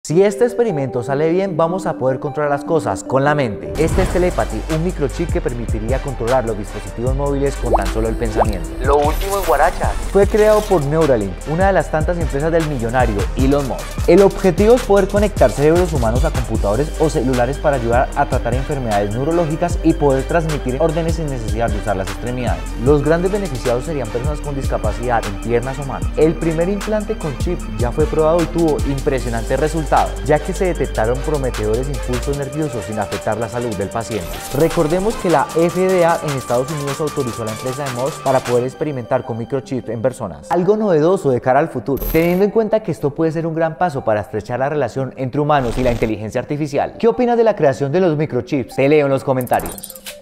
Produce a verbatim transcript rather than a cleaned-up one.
Si este experimento sale bien, vamos a poder controlar las cosas con la mente. Este es Telepathy, un microchip que permitiría controlar los dispositivos móviles con tan solo el pensamiento. Lo último en guarachas. Fue creado por Neuralink, una de las tantas empresas del millonario Elon Musk. El objetivo es poder conectar cerebros humanos a computadores o celulares para ayudar a tratar enfermedades neurológicas y poder transmitir órdenes sin necesidad de usar las extremidades. Los grandes beneficiados serían personas con discapacidad en piernas o manos. El primer implante con chip ya fue probado y tuvo impresionantes resultados, ya que se detectaron prometedores impulsos nerviosos sin afectar la salud del paciente. Recordemos que la F D A en Estados Unidos autorizó a la empresa de Musk para poder experimentar con microchips en personas. Algo novedoso de cara al futuro, teniendo en cuenta que esto puede ser un gran paso para estrechar la relación entre humanos y la inteligencia artificial. ¿Qué opinas de la creación de los microchips? Te leo en los comentarios.